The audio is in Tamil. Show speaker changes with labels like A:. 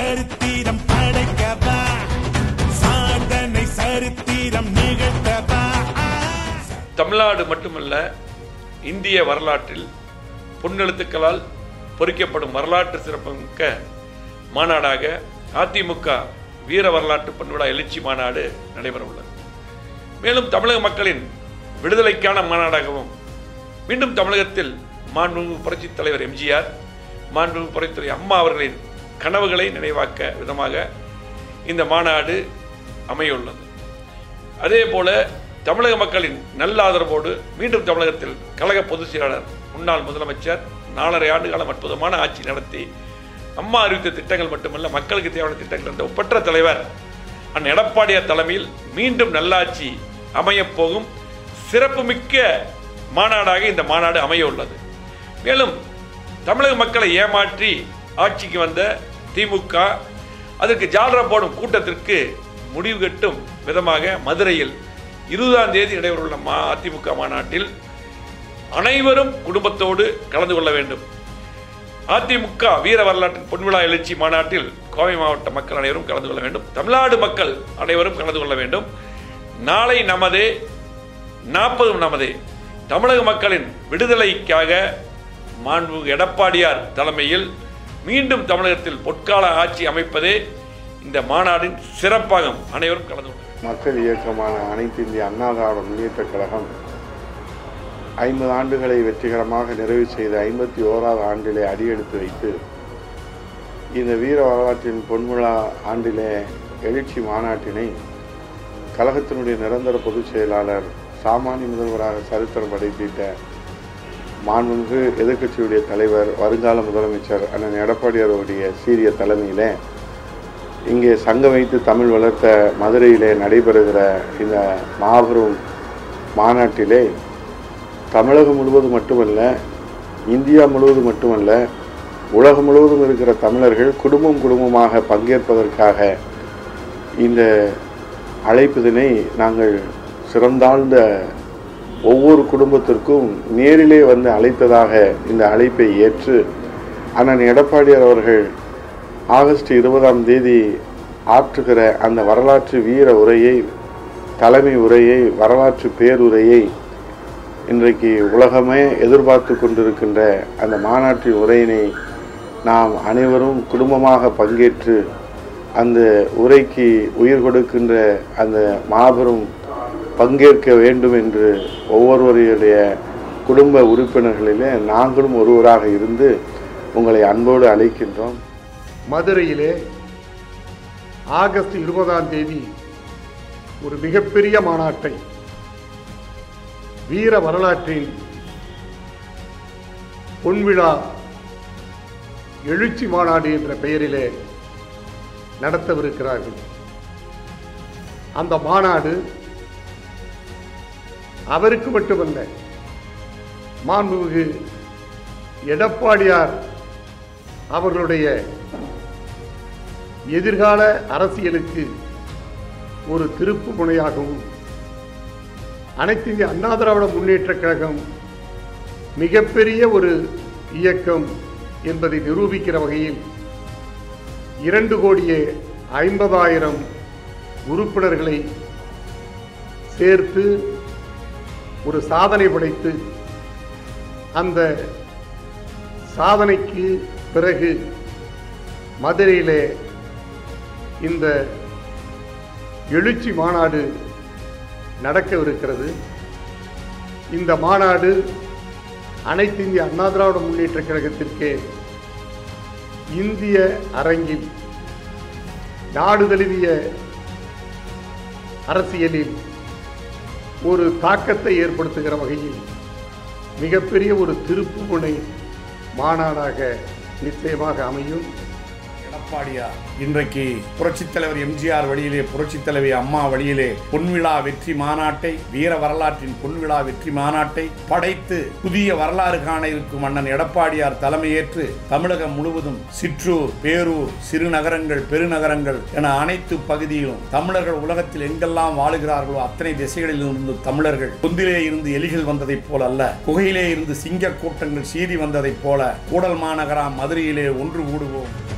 A: சரித்திரம் படைக்கவா, சாதனை சரித்திரம் நிகழ்த்தவா.
B: தமிழ்நாடு மட்டுமல்ல, இந்திய வரலாற்றில் பொன்னெழுத்துக்களால் பொறிக்கப்படும் வரலாற்று சிறப்புமிக்க மாநாடாக அதிமுக வீர வரலாற்று பொன்விழா எழுச்சி மாநாடு நடைபெற உள்ளது. மேலும் தமிழக மக்களின் விடுதலைக்கான மாநாடாகவும் மீண்டும் தமிழகத்தில் மாண்புமிகு புரட்சித் தலைவர் எம்ஜிஆர், மாண்புமிகு புரட்சித் அம்மா அவர்களின் கனவுகளை நினைவாக்க விதமாக இந்த மாநாடு அமையுள்ளது. அதே போல தமிழக மக்களின் நல்ல ஆதரவோடு மீண்டும் தமிழகத்தில் கழக பொதுச் செயலாளர், முன்னாள் முதலமைச்சர் 4.5 ஆண்டுகாலம் அற்புதமான ஆட்சி நடத்தி அம்மா அறிவித்த திட்டங்கள் மட்டுமல்ல, மக்களுக்கு தேவையான திட்டங்கள் என்ற ஒப்பற்ற தலைவர் அண்ணன் எடப்பாடியார் தலைமையில் மீண்டும் நல்லாட்சி அமையப்போகும் சிறப்புமிக்க மாநாடாக இந்த மாநாடு அமைய உள்ளது. மேலும் தமிழக மக்களை ஏமாற்றி ஆட்சிக்கு வந்த திமுக அதற்கு ஜால்ரா போடும் கூட்டத்திற்கு முடிவு கட்டும் விதமாக மதுரையில் 20ஆம் தேதி நடைபெறவுள்ள அதிமுக மாநாட்டில் அனைவரும் குடும்பத்தோடு கலந்து கொள்ள வேண்டும். அதிமுக வீர வரலாற்றின் பொன்விழா எழுச்சி மாநாட்டில் கோவை மாவட்ட மக்கள் அனைவரும் கலந்து கொள்ள வேண்டும். தமிழ்நாடு மக்கள் அனைவரும் கலந்து கொள்ள வேண்டும். நாளை நமதே, 40 நமதே. தமிழக மக்களின் விடுதலைக்காக மாண்புமிகு எடப்பாடியார் தலைமையில் மீண்டும் தமிழகத்தில் பொற்கால ஆட்சி அமைப்பதே இந்த மாநாட்டின் சிறப்பாகும். அனைவரும் கலந்து கொள்ள.
C: மக்கள் இயக்கமான அனைத்து இந்திய அண்ணா திராவிட முன்னேற்றக் கழகம் 50 ஆண்டுகளை வெற்றிகரமாக நிறைவு செய்த 51வது ஆண்டிலே அடியெடுத்து வைத்து இந்த வீர வரலாற்றின் பொன்விழா ஆண்டிலே எழுச்சி மாநாட்டினை கழகத்தினுடைய நிரந்தர பொதுச் செயலாளர், சாமானிய முதல்வராக சரித்திரம் படைத்திட்ட மாண்புமிகு எதிர்க்கட்சியுடைய தலைவர், வருங்கால முதலமைச்சர் அண்ணன் எடப்பாடியாருடைய சீரிய தலைமையிலே இங்கே சங்கம் வைத்து தமிழ் வளர்த்த மதுரையிலே நடைபெறுகிற இந்த மாபெரும் மாநாட்டிலே தமிழகம் முழுவதும் மட்டுமல்ல, இந்தியா முழுவதும் மட்டுமல்ல, உலகம் முழுவதும் இருக்கிற தமிழர்கள் குடும்பமாக பங்கேற்பதற்காக இந்த அழைப்பிதனை நாங்கள் சிறந்தாழ்ந்த ஒவ்வொரு குடும்பத்திற்கும் நேரிலே வந்து அழைத்ததாக இந்த அழைப்பை ஏற்று அண்ணன் எடப்பாடியார் அவர்கள் ஆகஸ்ட் 20ஆம் தேதி ஆற்றுகிற அந்த வரலாற்று வீர உரையை, தலைமை உரையை, வரலாற்று பேருரையை இன்றைக்கு உலகமே எதிர்பார்த்து கொண்டிருக்கின்ற அந்த மாநாட்டின் உரையினை நாம் அனைவரும் குடும்பமாக பங்கேற்று அந்த உரைக்கு உயிர் கொடுக்கின்ற அந்த மாபெரும் பங்கேற்க வேண்டும் என்று ஒவ்வொருவருடைய குடும்ப உறுப்பினர்களிலே நாங்களும் ஒருவராக இருந்து உங்களை அன்போடு அழைக்கின்றோம்.
D: மதுரையிலே ஆகஸ்ட் 20ஆம் தேதி ஒரு மிகப்பெரிய மாநாட்டை வீர வரலாற்றின் பொன்விழா எழுச்சி மாநாடு என்ற பெயரிலே நடத்தவிருக்கிறார்கள். அந்த மாநாடு அவருக்கு மட்டுமல்ல, மாண்புமிகு எடப்பாடியார் அவர்களுடைய எதிர்கால அரசியலுக்கு ஒரு திருப்பு முனையாகவும், அனைத்து இந்திய அண்ணா திராவிட முன்னேற்றக் கழகம் மிகப்பெரிய ஒரு இயக்கம் என்பதை நிரூபிக்கிற வகையில் 2,50,00,000 உறுப்பினர்களை சேர்த்து ஒரு சாதனை படைத்து, அந்த சாதனைக்கு பிறகு மதுரையிலே இந்த எழுச்சி மாநாடு நடக்கவிருக்கிறது. இந்த மாநாடு அனைத்து இந்திய அண்ணா திராவிட முன்னேற்றக் கழகத்திற்கே இந்திய அரங்கில், நாடு தழுவிய அரசியலில் ஒரு தாக்கத்தை ஏற்படுத்துகிற வகையில் மிகப்பெரிய ஒரு திருப்புமுனை மாநாடாக நிச்சயமாக அமையும்.
E: எடப்பாடியார் இன்றைக்கு புரட்சித் தலைவர் எம்ஜிஆர் வழியிலே, புரட்சித் தலைவி அம்மா வழியிலே பொன்விழா வெற்றி மாநாட்டை, வீர வரலாற்றின் பொன்விழா வெற்றி மாநாட்டை படைத்து புதிய வரலாறு காண இருக்கும் அண்ணன் எடப்பாடியார் தலைமையேற்று தமிழகம் முழுவதும் சிற்றூர், பேரூர், சிறுநகரங்கள், பெருநகரங்கள் என அனைத்து பகுதியிலும் தமிழர்கள் உலகத்தில் எங்கெல்லாம் வாழுகிறார்களோ அத்தனை திசைகளில் இருந்து தமிழர்கள் பொந்திலே இருந்து எலிகள் வந்ததைப் போல அல்ல, குகையிலே இருந்து சிங்க கூட்டங்கள் சீறி வந்ததைப் போல கூடல் மாநகரா மதுரையிலே ஒன்று கூடுவோம்.